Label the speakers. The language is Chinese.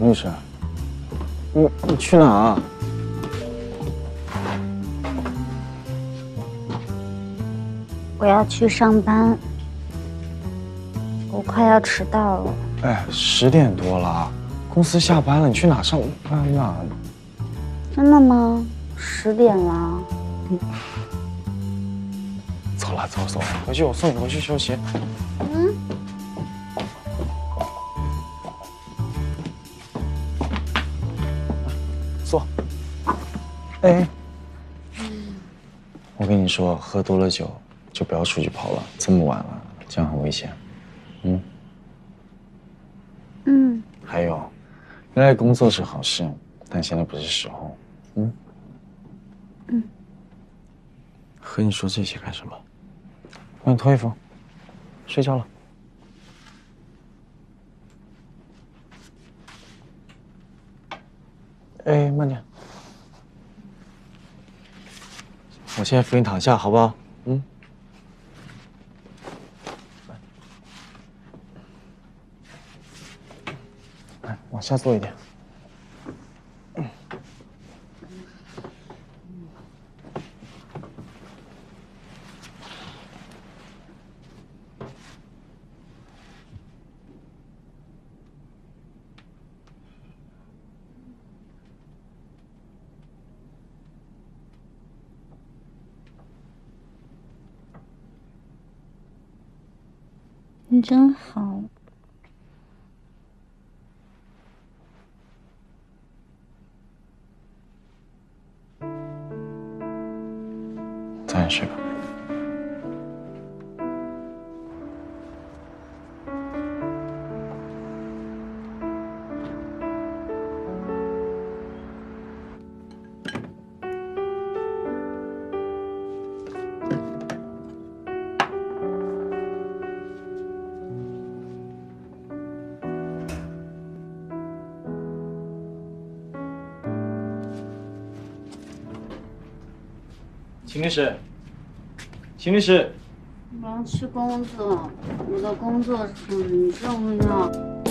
Speaker 1: 秦律师，你去哪啊？
Speaker 2: 我要去上班，我快要迟到了。
Speaker 1: 哎，10点多了，公司下班了，你去哪上班呢？
Speaker 2: 真的吗？10点了。
Speaker 1: 走了，走，回去我送你回去休息。
Speaker 2: 嗯。
Speaker 1: 坐。哎。我跟你说，喝多了酒就不要出去跑了，这么晚了，这样很危险。还有，热爱工作是好事，但现在不是时候。和你说这些干什么？帮你脱衣服，睡觉了。哎，慢点。我现在扶你躺下，好不好？来，往下坐一点。
Speaker 2: 你真好。
Speaker 1: 早点睡吧。秦律师，秦律师，
Speaker 2: 我要去工作，我的工作很重要。